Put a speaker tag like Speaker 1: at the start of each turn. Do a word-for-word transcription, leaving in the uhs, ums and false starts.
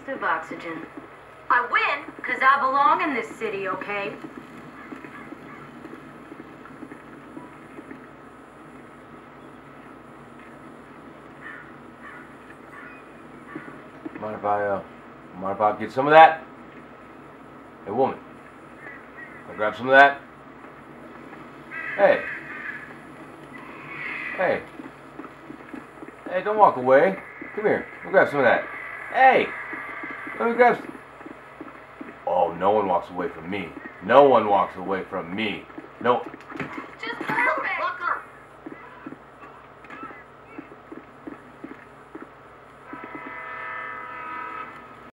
Speaker 1: taste of oxygen. I win because I belong in this city, okay?
Speaker 2: Mind if I, uh, mind if I get some of that? Hey, woman. Can I grab some of that? Hey. Hey. Hey, don't walk away. Come here. Let me grab some of that. Hey. Let me grab some. Oh, no one walks away from me. No one walks away from me. No.